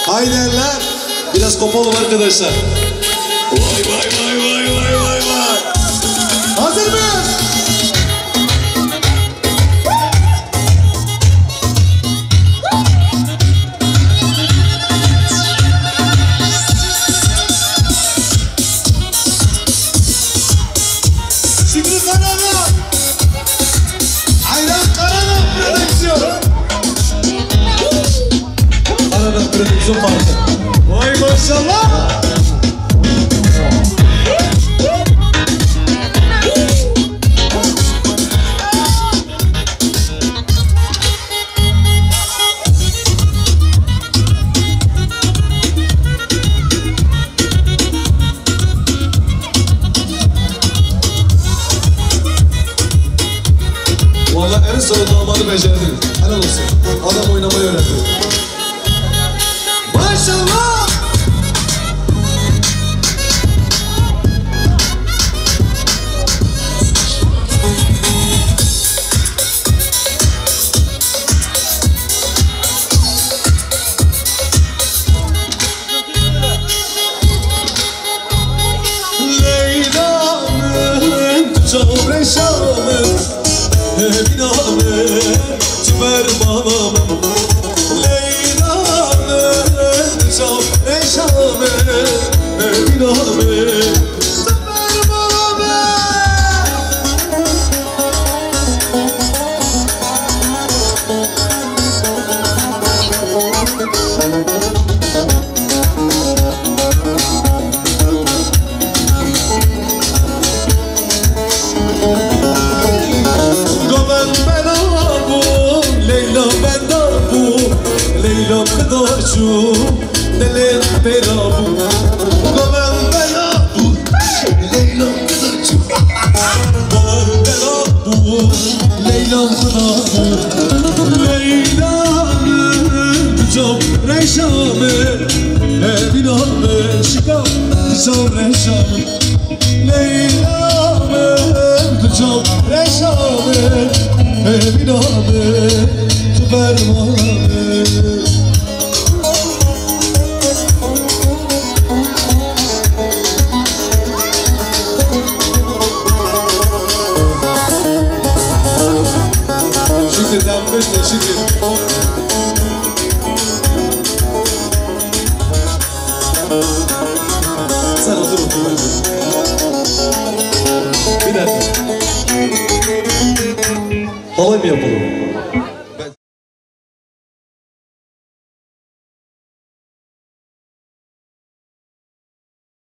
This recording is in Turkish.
Haydenler. Biraz kopalım arkadaşlar. Vay vay vay vay vay vay vay. Hazır mıyız? Şimdi Karana. Aynen Karana prodüksiyon. Karana prodüksiyon parti. Vay maşallah. Vallahi en son damadı becerdiniz. Helal olsun. Adam oynamayı öğretti. Maşallah. Leyla'nın çok reşamı binamı cimer mamamı Leyla'nın çok reşamı binamı cimer mamamı. Leyla kıdaşu Delen belabu Gomen belabu Leyla kıdaşu Gomen belabu Leyla kıdaşu Leyla'nın çok reşamı Binamı şikam çok reşamı Leyla'nın çok reşamı Binamı Süpermanı. Şükür denmişti şükür. Sen otur otur. Bir dakika. Halay mı yapalım?